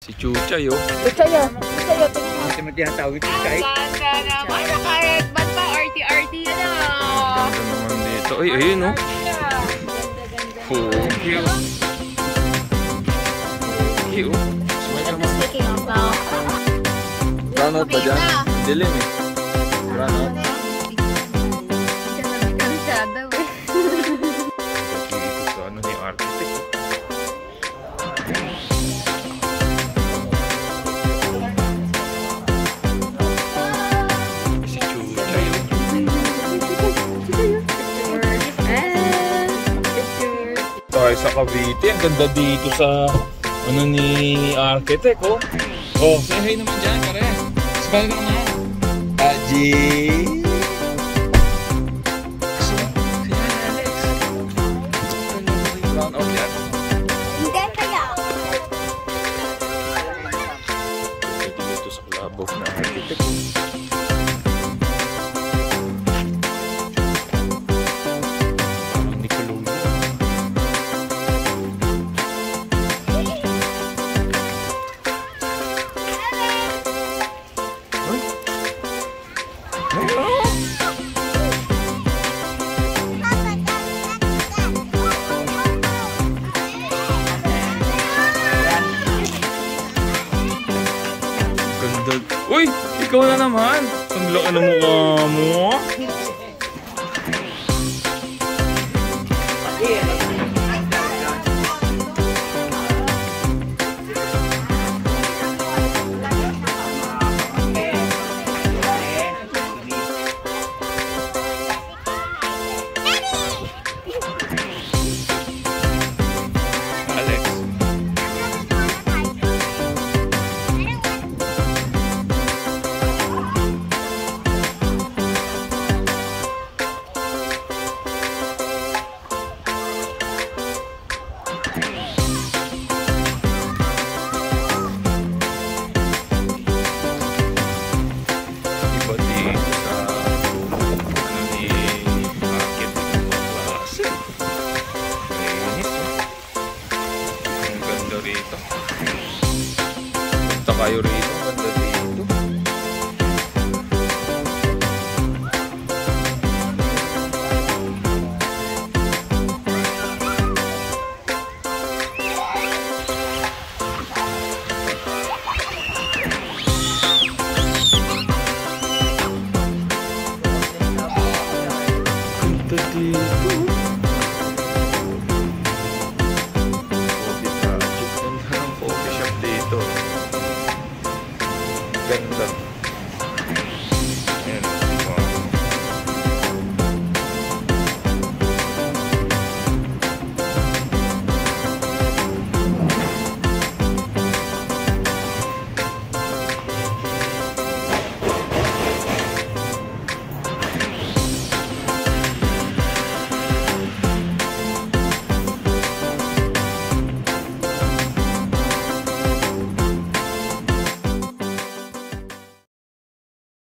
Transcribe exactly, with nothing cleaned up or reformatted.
Si Chuchay, oh. Chuchay, oh. Chuchay, oh. Tingnan mo. Ito mo tinatawag Chuchay. Ganda naman. Naka-headband pa. Arty-arty yan, oh. Ganda naman dito. Ay, ayun, oh. Pogi, oh. Pogi, oh. Speaking of now. Brown out pa dyan? Dilim, eh. Brown out. Kansada, eh. Dito sa ano ni architect. Si Chuchay, oh. Tayo sa Cavite. Ang ganda dito sa ano ni architect, oh. Oh, say hi naman dyan, pare. Sabay ka naman. Aji. So, kaya Alex. Brown out yan. Hindi kaya. Pwede dito sa club of na architect. Hindi ko luwi. Uy! Ikaw na naman! Ang laki ng mukha mo! Alex. Punta kayo rito.